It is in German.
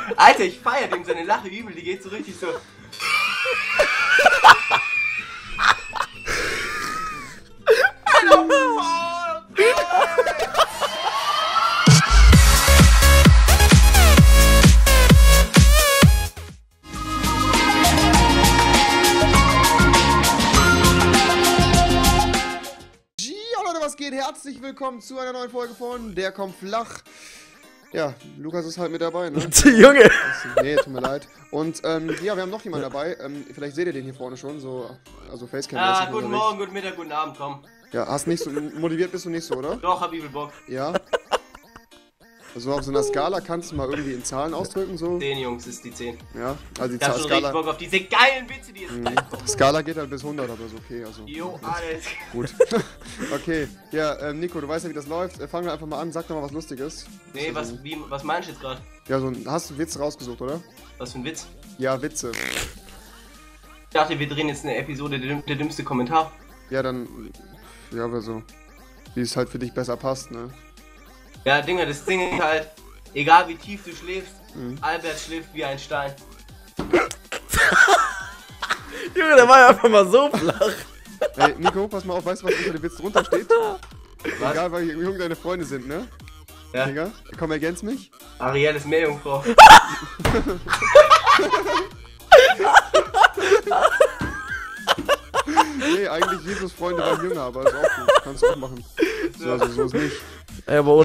Alter, ich feier dem seine Lache übel, die geht so richtig so. Herzlich willkommen zu einer neuen Folge von Der kommt flach. Ja, Lukas ist halt mit dabei, ne? Junge! Nee, tut mir leid. Und ja, wir haben noch jemanden dabei. Vielleicht seht ihr den hier vorne schon, so, also Facecam. Ah, guten Morgen, guten Mittag, guten Abend, komm. Ja, hast nicht so, motiviert bist du nicht so, oder? Doch, hab übel Bock. Ja. Also auf so einer Skala kannst du mal irgendwie in Zahlen ausdrücken, so? 10, Jungs, ist die 10. Ja, also die Ich hab schon richtig Bock auf diese geilen Witze, die jetzt gleich kommen. Skala geht halt bis 100, aber ist okay, also. Jo, alles. Gut. Okay, ja, Nico, du weißt ja, wie das läuft. Fangen wir einfach mal an, sag doch mal was Lustiges. Nee, was meinst du jetzt gerade? Ja, hast du einen Witz rausgesucht, oder? Was für ein Witz? Ja, Witze. Ich dachte, wir drehen jetzt eine Episode, der dümmste Kommentar. Ja, dann, ja, aber so, wie es halt für dich besser passt, ne? Ja, Dinger, das Ding ist halt, egal wie tief du schläfst, Albert schläft wie ein Stein. Junge, der war ja einfach mal so flach. Ey, Nico, pass mal auf, weißt du, was unter dem Witz drunter steht? Was? Egal, wie jung deine Freunde sind, ne? Ja. Digga, komm, ergänz mich. Ariel ist Meerjungfrau. Nee, eigentlich Jesus Freunde waren jünger, aber ist auch gut. Kannst du auch machen. So, also so ist nicht. Ey, aber